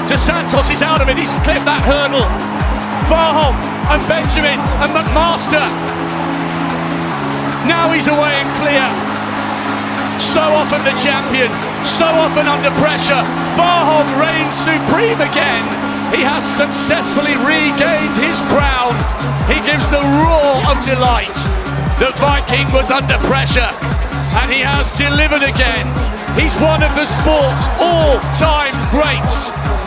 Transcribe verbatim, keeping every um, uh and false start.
De Santos is out of it, he's clipped that hurdle. Varholm and Benjamin and McMaster. Now he's away and clear. So often the champion, so often under pressure. Varholm reigns supreme again. He has successfully regained his crown. He gives the roar of delight. The Viking was under pressure and he has delivered again. He's one of the sport's all-time greats.